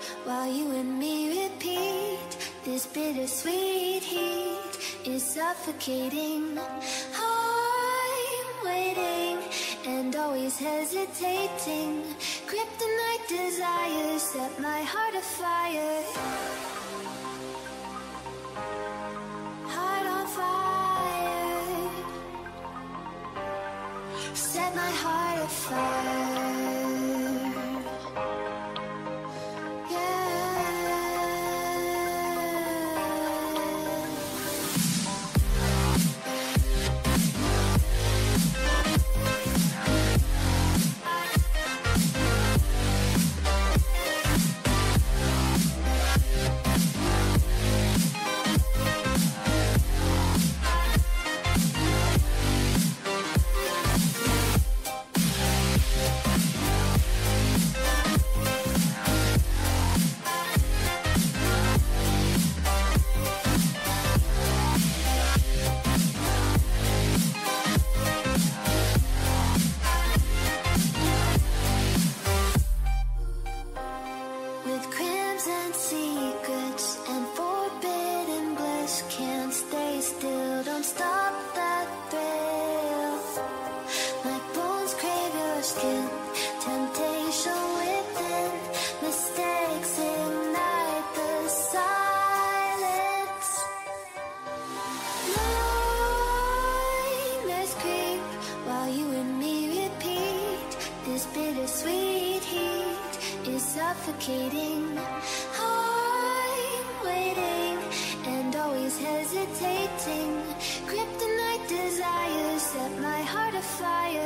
while you and me repeat. This bittersweet heat is suffocating. I'm waiting and always hesitating. Kryptonite desires set my heart afire. Heart on fire. Set my heart afire. Suffocating. I'm waiting and always hesitating. Kryptonite desires set my heart afire.